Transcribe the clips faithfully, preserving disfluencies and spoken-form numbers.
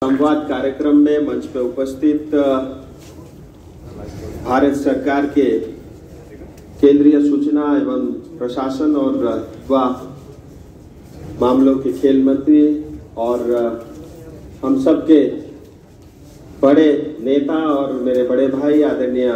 संवाद कार्यक्रम में मंच पर उपस्थित भारत सरकार के केंद्रीय सूचना एवं प्रशासन और युवा मामलों के खेल मंत्री और हम सब के बड़े नेता और मेरे बड़े भाई आदरणीय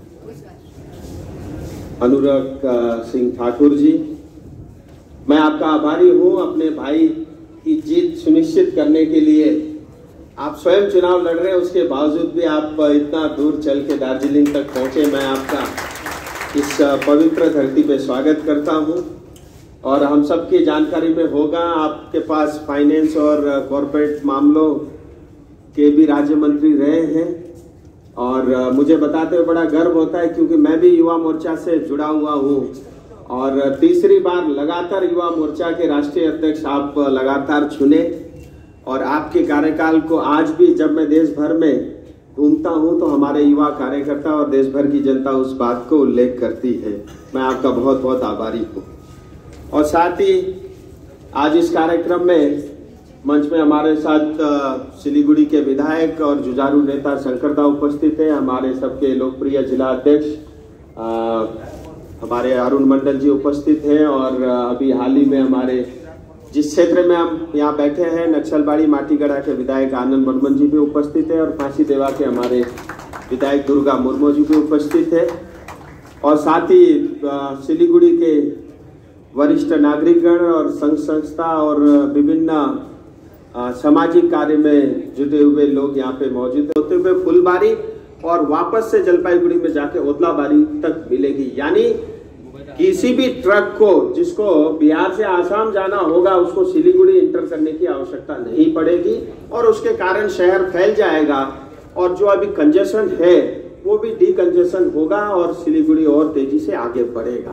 अनुराग सिंह ठाकुर जी, मैं आपका आभारी हूं। अपने भाई की जीत सुनिश्चित करने के लिए आप स्वयं चुनाव लड़ रहे हैं, उसके बावजूद भी आप इतना दूर चल के दार्जिलिंग तक पहुंचे। मैं आपका इस पवित्र धरती पे स्वागत करता हूं। और हम सबकी जानकारी में होगा, आपके पास फाइनेंस और कॉरपोरेट मामलों के भी राज्य मंत्री रहे हैं और मुझे बताते हुए बड़ा गर्व होता है क्योंकि मैं भी युवा मोर्चा से जुड़ा हुआ हूं और तीसरी बार लगातार युवा मोर्चा के राष्ट्रीय अध्यक्ष आप लगातार चुने। और आपके कार्यकाल को आज भी जब मैं देश भर में घूमता हूं तो हमारे युवा कार्यकर्ता और देश भर की जनता उस बात को उल्लेख करती है। मैं आपका बहुत बहुत आभारी हूं। और साथ ही आज इस कार्यक्रम में मंच में हमारे साथ सिलीगुड़ी के विधायक और जुझारू नेता शंकरदा उपस्थित है। हमारे सबके लोकप्रिय जिला अध्यक्ष हमारे अरुण मंडल जी उपस्थित हैं और अभी हाल ही में हमारे जिस क्षेत्र में हम यहाँ बैठे हैं नक्सलबाड़ी माटीगढ़ा के विधायक आनंद बर्मन जी भी उपस्थित है और फांसी देवा के हमारे विधायक दुर्गा मुर्मू जी भी उपस्थित है। और साथ ही सिलीगुड़ी के वरिष्ठ नागरिकगण और संघ संस्था और विभिन्न सामाजिक कार्य में जुटे हुए लोग यहाँ पे मौजूद होते हुए फुलबारी और वापस से जलपाईगुड़ी में जाके ओदलाबाड़ी तक मिलेगी। यानी किसी भी ट्रक को जिसको बिहार से आसाम जाना होगा उसको सिलीगुड़ी इंटर करने की आवश्यकता नहीं पड़ेगी और उसके कारण शहर फैल जाएगा और जो अभी कंजेशन है वो भी डीकंजेशन होगा और सिलीगुड़ी और तेजी से आगे बढ़ेगा।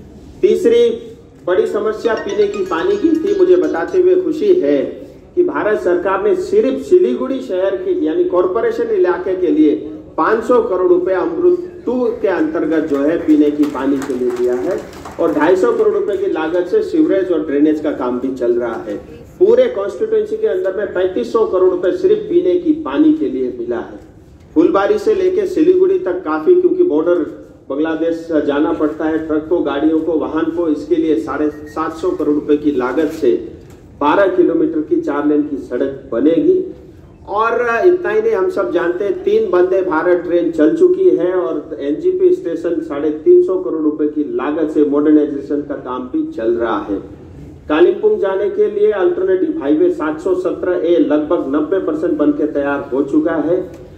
तीसरी बड़ी समस्या पीने की पानी की थी। मुझे बताते हुए खुशी है कि भारत सरकार ने सिर्फ सिलीगुड़ी शहर के यानी कॉरपोरेशन इलाके के लिए पाँच सौ करोड़ रुपए अमृत टू के अंतर्गत जो है पीने की पानी के लिए दिया है और ढाई सौ करोड़ रुपए की लागत से सीवरेज और ड्रेनेज का काम भी चल रहा है। पूरे कॉन्स्टिट्यूएंसी के अंदर में पैंतीस सौ करोड़ रुपए सिर्फ पीने की पानी के लिए मिला है। फुलबारी से लेके सिलीगुड़ी तक काफी, क्योंकि बॉर्डर बांग्लादेश जाना पड़ता है ट्रक को, गाड़ियों को, वाहन को, इसके लिए साढ़े सात सौ करोड़ रुपए की लागत से बारह किलोमीटर की चार लेन की सड़क बनेगी। और इतना ही नहीं, हम सब जानते हैं तीन वंदे भारत ट्रेन चल चुकी है और एनजीपी स्टेशन साढ़े तीन सौ करोड़ रुपए की लागत से मॉडर्नाइजेशन का काम भी चल रहा है। कालिम्पोंग जाने के लिए अल्टरनेटिव हाईवे सात सौ सत्रह ए लगभग नब्बे परसेंट बन के तैयार हो चुका है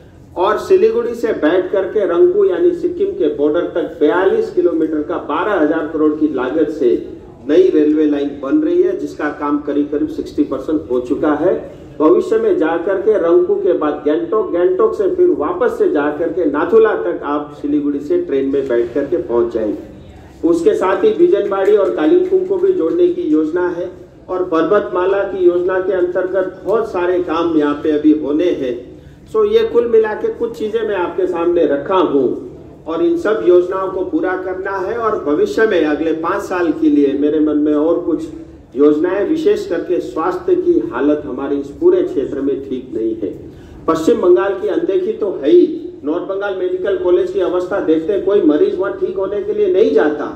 और सिलीगुड़ी से बैठ करके रंगपू यानी सिक्किम के बॉर्डर तक बयालीस किलोमीटर का बारह हजार करोड़ की लागत से नई रेलवे लाइन बन रही है जिसका काम करीब करीब साठ परसेंट हो चुका है। भविष्य में जाकर के रंगपू के बाद गैंगटोक, गैंगटोक से फिर वापस से जाकर के नाथुला तक आप सिलीगुड़ी से ट्रेन में बैठ करके पहुंच जाएंगे। उसके साथ ही बिजनबाड़ी और कालिम्पोंग को भी जोड़ने की योजना है और पर्वतमाला की योजना के अंतर्गत बहुत सारे काम यहाँ पे अभी होने हैं। सो ये कुल मिला के कुछ चीजें मैं आपके सामने रखा हूँ और इन सब योजनाओं को पूरा करना है और भविष्य में अगले पांच साल के लिए मेरे मन में और कुछ योजनाएं, विशेष करके स्वास्थ्य की हालत हमारे इस पूरे क्षेत्र में ठीक नहीं है। पश्चिम बंगाल की अनदेखी तो है ही। नॉर्थ बंगाल मेडिकल कॉलेज की अवस्था देखते कोई मरीज वहां ठीक होने के लिए नहीं जाता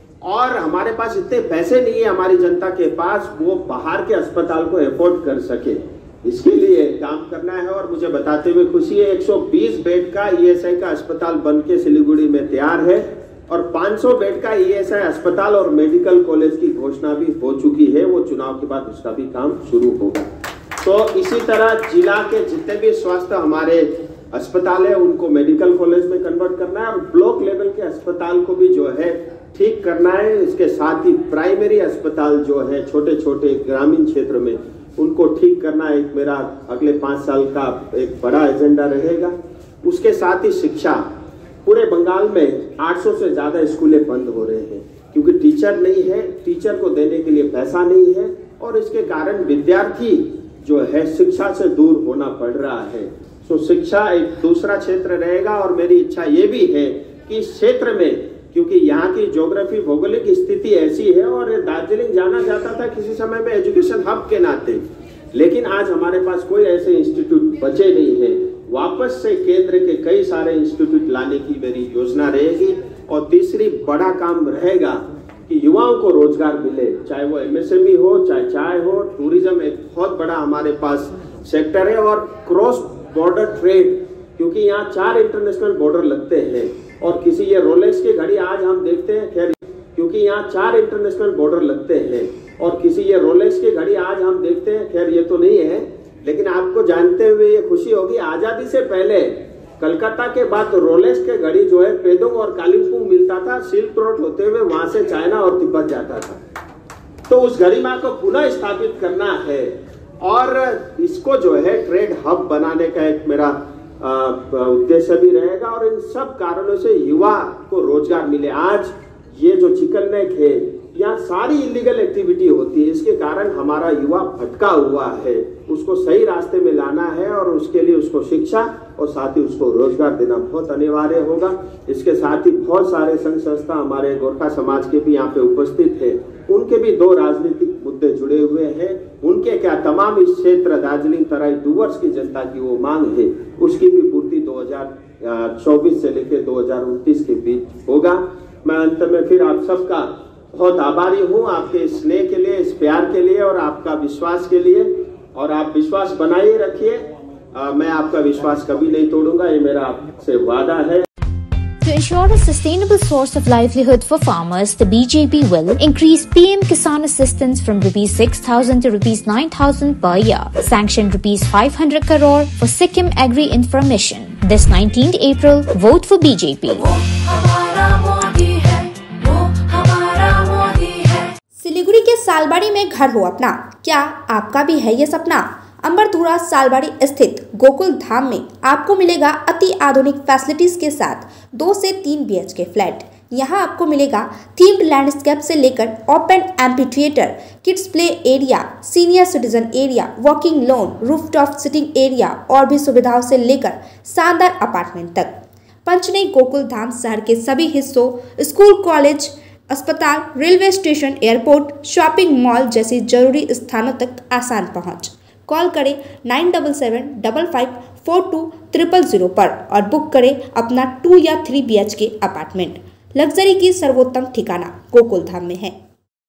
और हमारे पास इतने पैसे नहीं है हमारी जनता के पास वो बाहर के अस्पताल को अफोर्ड कर सके। इसके लिए काम करना है और मुझे बताते हुए खुशी है एक सौ बीस बेड का ईएसआई का अस्पताल बन के सिलीगुड़ी में तैयार है और पाँच सौ बेड का ईएसआई अस्पताल और मेडिकल कॉलेज की घोषणा भी हो चुकी है। वो चुनाव के बाद उसका भी काम शुरू होगा। तो इसी तरह जिला के जितने भी स्वास्थ्य हमारे अस्पताल है उनको मेडिकल कॉलेज में कन्वर्ट करना है और ब्लॉक लेवल के अस्पताल को भी जो है ठीक करना है। इसके साथ ही प्राइमरी अस्पताल जो है छोटे छोटे ग्रामीण क्षेत्र में उनको ठीक करना एक मेरा अगले पांच साल का एक बड़ा एजेंडा रहेगा। उसके साथ ही शिक्षा, पूरे बंगाल में आठ सौ से ज्यादा स्कूलें बंद हो रहे हैं क्योंकि टीचर नहीं है, टीचर को देने के लिए पैसा नहीं है और इसके कारण विद्यार्थी जो है शिक्षा से दूर होना पड़ रहा है। तो शिक्षा एक दूसरा क्षेत्र रहेगा और मेरी इच्छा ये भी है कि इस क्षेत्र में, क्योंकि यहाँ की ज्योग्राफी भौगोलिक स्थिति ऐसी है और दार्जिलिंग जाना जाता था किसी समय में एजुकेशन हब के नाते, लेकिन आज हमारे पास कोई ऐसे इंस्टीट्यूट बचे नहीं हैं, वापस से केंद्र के कई सारे इंस्टीट्यूट लाने की मेरी योजना रहेगी। और तीसरी बड़ा काम रहेगा कि युवाओं को रोजगार मिले, चाहे वो एमएसएमई हो, चाहे चाय हो। टूरिज्म एक बहुत बड़ा हमारे पास सेक्टर है, और क्रॉस बॉर्डर ट्रेड, क्योंकि यहाँ चार इंटरनेशनल बॉर्डर लगते हैं। और किसी ये रोलेक्स की घड़ी आज हम देखते हैं, खैर क्योंकि यहाँ चार इंटरनेशनल बॉर्डर लगते हैं, और किसी ये रोलेक्स की घड़ी आज हम देखते हैं, खैर ये तो नहीं है, लेकिन आपको जानते हुए ये खुशी होगी, आजादी से पहले कलकत्ता के बाद रोलेक्स के घड़ी जो है पेदोंग और कालिम्पोंग मिलता था, सिल्क रोड होते हुए वहां से चाइना और तिब्बत जाता था। तो उस गरिमा को पुनः स्थापित करना है, और इसको जो है ट्रेड हब बनाने का एक मेरा उद्देश्य भी रहेगा। और इन सब कारणों से युवा को रोजगार मिले। आज ये जो चिकन नेक है, यहाँ सारी इलीगल एक्टिविटी होती है, इसके कारण हमारा युवा भटका हुआ है। उसको सही रास्ते में लाना है, और उसके लिए उसको शिक्षा और साथ ही उसको रोजगार देना बहुत अनिवार्य होगा। इसके साथ ही बहुत सारे संघ संस्था हमारे गोरखा समाज के भी यहाँ पे उपस्थित है, उनके भी दो राजनीतिक मुद्दे जुड़े हुए हैं। उनके क्या तमाम इस क्षेत्र दार्जिलिंग तराई डूवर्स की जनता की वो मांग है, उसकी भी पूर्ति दो हजार चौबीस से लेकर दो हजार उनतीस के बीच होगा। मैं अंत में फिर आप सबका बहुत आभारी हूँ, आपके स्नेह के लिए, इस प्यार के लिए और आपका विश्वास के लिए। और आप विश्वास बनाए रखिए, मैं आपका विश्वास कभी नहीं तोड़ूंगा, ये मेरा आपसे वादा है। To ensure a sustainable source of livelihood for farmers, the B J P will increase P M Kisan assistance from rupees six thousand to rupees nine thousand per year, sanction rupees five hundred crore for Sikkim Agri Infra Mission. This nineteenth April, vote for B J P. Siliguri के सालबाड़ी में घर हो अपना, क्या आपका भी है ये सपना? अंबरधुरा सालबाड़ी स्थित गोकुल धाम में आपको मिलेगा अति आधुनिक फैसिलिटीज के साथ दो से तीन बी एच के फ्लैट। यहाँ आपको मिलेगा थीम्ड लैंडस्केप से लेकर open amphitheatre, kids play area, senior citizen area, walking lawn, rooftop sitting area और भी सुविधाओं से लेकर शानदार अपार्टमेंट तक। पंचनई गोकुल धाम शहर के सभी हिस्सों, स्कूल, कॉलेज, अस्पताल, railway station, airport, shopping mall जैसी जरूरी स्थानों तक आसान पहुंच। कॉल करें nine double seven double five four two triple zero पर और बुक करें अपना टू या three B H K apartment. Luxury की सर्वोत्तम ठिकाना गोकुल धाम में है।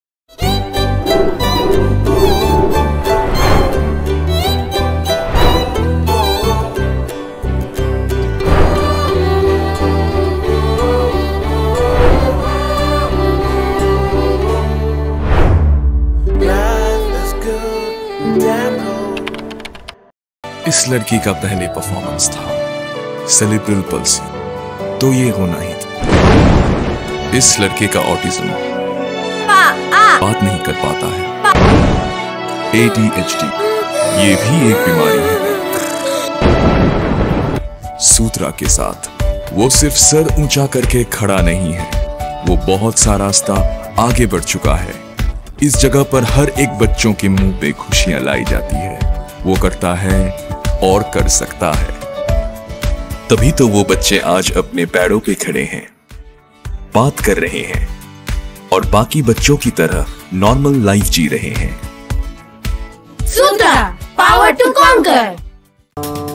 इस लड़की का पहले परफॉर्मेंस था सेरेब्रल पल्सी, तो ये होना ही था। इस लड़के का ऑटिज्म, बात नहीं कर पाता है, ए डी एच डी, ये भी एक बीमारी है। सूत्रा के साथ वो सिर्फ सर ऊंचा करके खड़ा नहीं है, वो बहुत सा रास्ता आगे बढ़ चुका है। इस जगह पर हर एक बच्चों के मुंह पे खुशियां लाई जाती है। वो करता है और कर सकता है, तभी तो वो बच्चे आज अपने पैरों पे खड़े हैं, बात कर रहे हैं और बाकी बच्चों की तरह नॉर्मल लाइफ जी रहे हैं। Sutra, power to conquer.